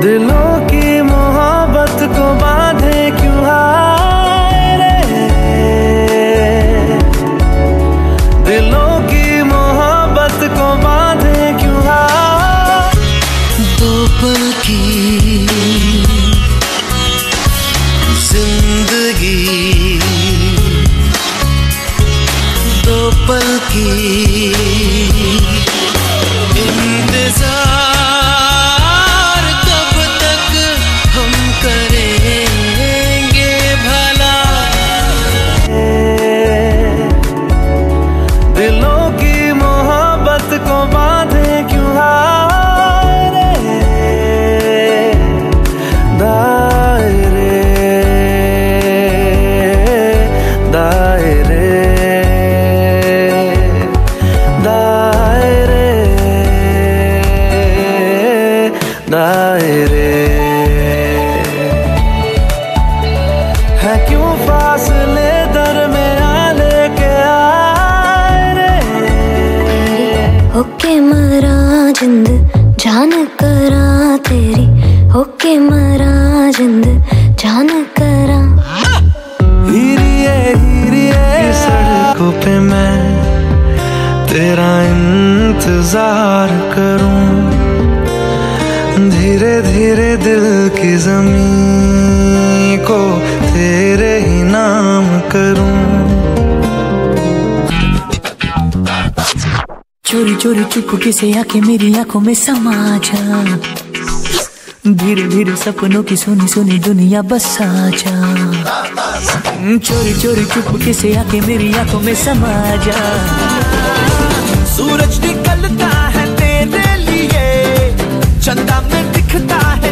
दिलों की मोहब्बत को बांधे क्यों हाय रे, दिलों की मोहब्बत को बांधे क्यों हाय। दो पल की जिंदगी, दो पल की इंतजार, कब तक हम करेंगे भला। दिलों की मोहब्बत को बांधे क्यों हाय रे, दायरे दायरे दायरे दायरे। है क्यों फासले दरमिया लेके आए रे, होके मरा जिंद जान करा तेरी, होके मरा जिंद जान करा। हीरिए सड़कों पे मैं तेरा इंतजार करूं, धीरे धीरे दिल की ज़मीं को तेरे ही नाम करूं। चोरी चोरी चुपके से आके मेरी आंखों में समा जा, धीरे धीरे सपनों की सुनी सुनी दुनिया बसा जा। चोरी चोरी चुपके से आके मेरी आंखों में समा जा। सूरज निकलता है तेरे लिए, चंदा में दिखता है